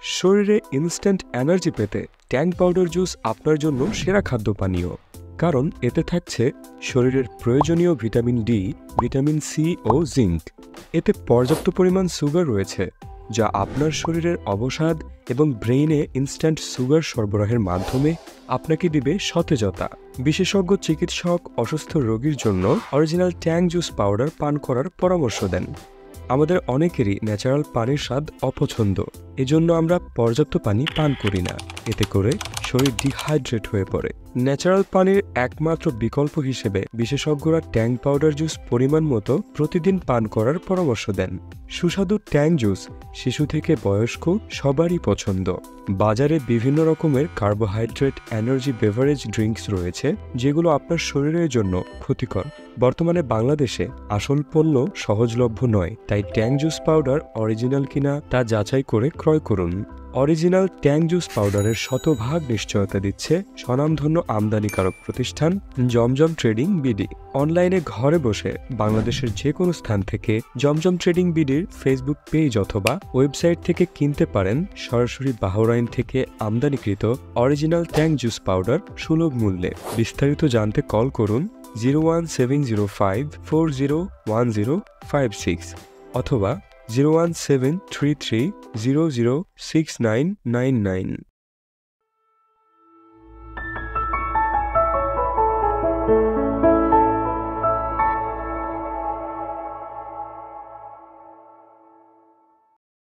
শরীরে instant energy পেতে ট্যাং powder juice আপনার জন্য সেরা খাদ্য পানীয়, কারণ এতে থাকছে শরীরের প্রয়োজনীয় ভিটামিন ডি, ভিটামিন সি ও জিঙ্ক। এতে পর্যাপ্ত পরিমাণ সুগার রয়েছে, যা আপনার শরীরের অবসাদ এবং ব্রেইনে ইনস্ট্যান্ট সুগার সরবরাহের মাধ্যমে আপনাকে দিবে সতেজতা। বিশেষজ্ঞ চিকিৎসক অসুস্থ রোগীর জন্য অরিজিনাল ট্যাং জুস পাউডার পান করার পরামর্শ দেন। আমাদের অনেকেরই ন্যাচারাল পানির স্বাদ অপছন্দ, এজন্য আমরা পর্যাপ্ত পানি পান করি না। এতে করে শরীর ডিহাইড্রেট হয়ে পড়ে। ন্যাচারাল পানির একমাত্র বিকল্প হিসেবে বিশেষজ্ঞরা ট্যাং পাউডার জুস পরিমাণ মতো প্রতিদিন পান করার পরামর্শ দেন। সুস্বাদু ট্যাং জুস শিশু থেকে বয়স্ক সবারই পছন্দ। বাজারে বিভিন্ন রকমের কার্বোহাইড্রেট এনার্জি বেভারেজ ড্রিঙ্কস রয়েছে, যেগুলো আপনার শরীরের জন্য ক্ষতিকর। বর্তমানে বাংলাদেশে আসল পণ্য সহজলভ্য নয়, তাই ট্যাং জুস পাউডার অরিজিনাল কিনা তা যাচাই করে ক্রয় করুন। অরিজিনাল ট্যাং জুস পাউডারের শতভাগ নিশ্চয়তা দিচ্ছে স্বনামধন্য আমদানিকারক প্রতিষ্ঠান জমজম ট্রেডিং বিডি। অনলাইনে ঘরে বসে বাংলাদেশের যে কোনো স্থান থেকে জমজম ট্রেডিং বিডির ফেসবুক পেজ অথবা ওয়েবসাইট থেকে কিনতে পারেন সরাসরি বাহরাইন থেকে আমদানিকৃত অরিজিনাল ট্যাং জুস পাউডার সুলভ মূল্যে। বিস্তারিত জানতে কল করুন 01705401056 অথবা 01733006999।